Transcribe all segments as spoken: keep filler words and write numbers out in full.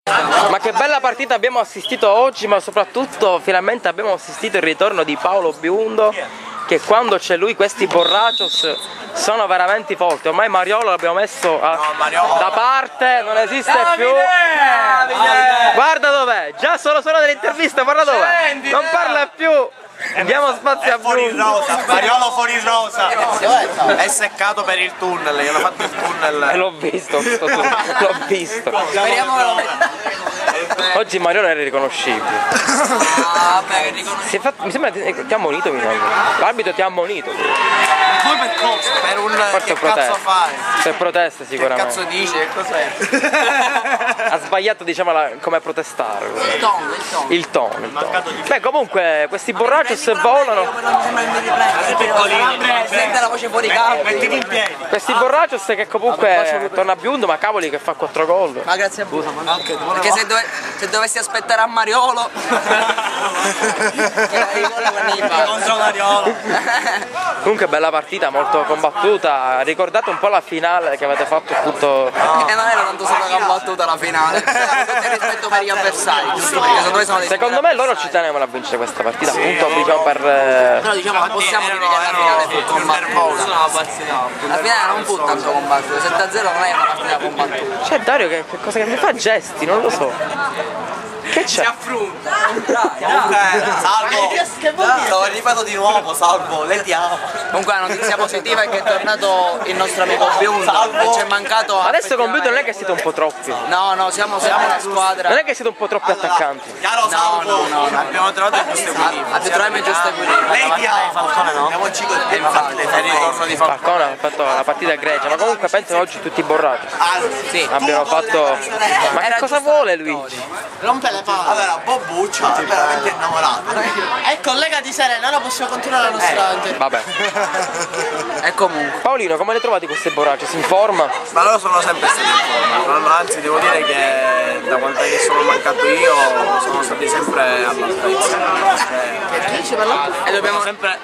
Ma che bella partita abbiamo assistito oggi, ma soprattutto finalmente abbiamo assistito il ritorno di Paolo Biondo, che quando c'è lui questi borrachos sono veramente forti. Ormai Mariolo l'abbiamo messo a, no, da parte, non esiste Davide! più. Davide! Guarda dov'è, già solo solo dell'intervista, guarda dov'è, non parla più. Diamo spazio a Biondo. Mariolo fuori rosa. È seccato per il tunnel, gliel'ho fatto il tunnel. E l'ho visto, l'ho visto. Oggi Mariolo era irriconoscibile. Ah, vabbè, riconosci... Mi sembra che ti ha ammonito, l'arbitro ti ha ammonito. Poi per cosa? Per un... Forse che protesta. cazzo fai? Per protesta sicuramente. Che cazzo dici? Che cos'è? Ha sbagliato, diciamo, la, come protestare. Il tono, il tono. Il tono, il tono. Beh, comunque questi borrachos volano. Sente la voce fuori campo. Mettiti in piedi. Questi borrachos che comunque torna Biondo, ma cavoli che fa quattro gol. Ma grazie a voi. Perché se, dove, se dovessi aspettare a Mariolo contro Mariolo. Comunque bella partita, molto combattuta. Ricordate un po' la finale che avete fatto appunto. E non era tanto solo combattuta la finale. Tutto il rispetto per gli avversari, giusto? Perché secondo me sono dei Secondo me loro ci tenevano a vincere questa partita, appunto diciamo per. Però diciamo possiamo dire che la finale fu combattuta. La finale non fu tanto combattuta, sette a zero non è una partita combattuta. C'è Dario che, che cosa che mi fa gesti, non lo so. Che c'è? affronta. Salvo. Lo ripeto di nuovo, Salvo, le diamo. Comunque la notizia positiva è che è tornato il nostro amico Biondo. Ci è mancato. Adesso con Biondo non è che siete un po' troppi. No, no, siamo, siamo una squadra. Non è che siete un po' troppi attaccanti. Chiaro, Salvo. No, no, no. Abbiamo trovato il giusto equilibrio. Abbiamo trovato il giusto equilibrio. Lei diamo. Falcone no? Abbiamo cinque e infatti il ritorno di Falcone. Falcone ha fatto la partita grecia, ma comunque penso oggi tutti borrati. Sì. Abbiamo fatto. Ma che cosa vuole Luigi? Rompe le palle. Allora, Bobbuccia è veramente innamorato. È collega di Serena, ora possiamo continuare la nostra eh, Vabbè. E comunque. Paolino, come le trovate queste borracce? Si informa? Ma loro sono sempre stati in forma. Anzi, devo dire che da quando che sono mancato io sono stati sempre all'altezza. E dobbiamo sempre.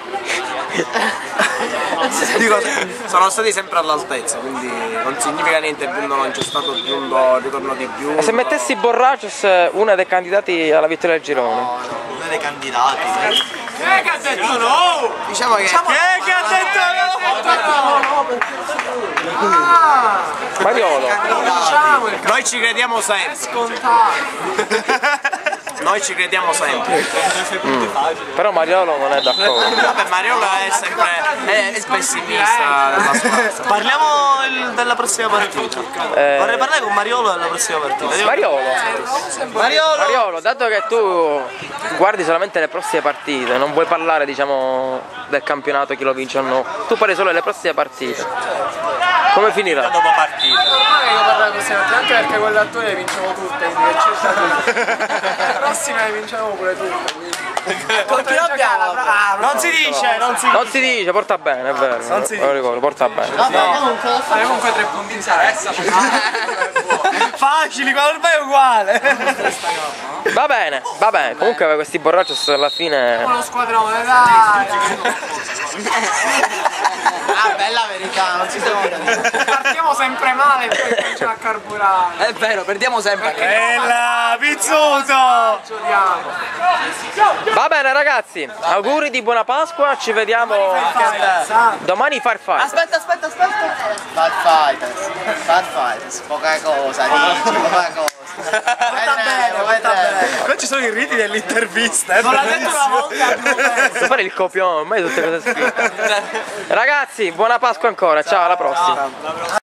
Dico, sono stati sempre all'altezza, quindi non significa niente, Biondo non c'è stato Biondo, il ritorno di Biondo. E se mettessi Borrachos uno dei candidati alla vittoria del girone? No, uno dei candidati. Chi è che ha detto no? Diciamo che. Chi è che ha detto no? Mariolo. Noi ci crediamo sempre. Scontato. Noi ci crediamo sempre. Mm. Però Mariolo non è d'accordo. Vabbè, Mariolo è sempre è, è pessimista della squadra. Parliamo il, della prossima partita. Eh... Vorrei parlare con Mariolo della prossima partita. Mariolo. Mariolo. Mariolo, dato che tu guardi solamente le prossime partite, non vuoi parlare, diciamo, del campionato, chi lo vince o no. Tu parli solo delle prossime partite. Come finirà? Dopo partita. Ma io parlo così, anche perché quelle attuali le vincevo tutte, quindi le prossime le vincevo pure tutte. Non si dice, non si dice. Non si dice, porta bene, è vero. Non si dice. Ricordo, porta bene. Vabbè, comunque, fare comunque tre punti in salvezza. Facili, ma ormai è uguale. Va bene, va bene. Comunque questi borrachos alla fine. Uno squadrone, dai. Ah, bella verità, non si sa. Partiamo sempre male e poi cominciamo a carburare. È vero, perdiamo sempre. Bella, pizzuto! Va bene ragazzi, auguri di buona Pasqua, ci vediamo domani Firefight. Aspetta, aspetta, aspetta. Firefighters, Firefighters, poca cosa, dici, poca cosa. Va bene, va bene. Qua ci sono i riti dell'intervista, eh. Non l'ha detto una volta. Non fare il copione, ormai tutte cose scritte. Ragazzi, buona Pasqua ancora, ciao, alla prossima.